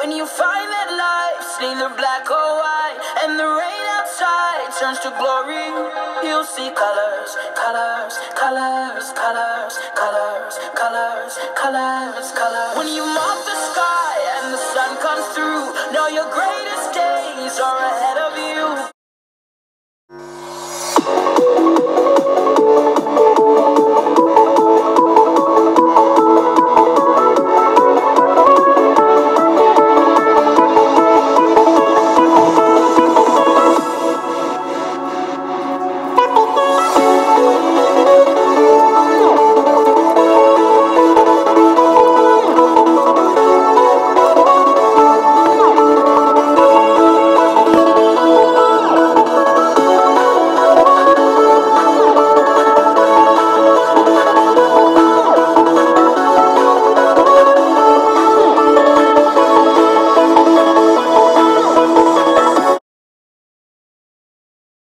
When you find that life's neither black or white, and the rain outside turns to glory, you'll see colors, colors, colors, colors, colors, colors, colors, colors. When you mop the sky and the sun comes through, know your greatest days are ahead.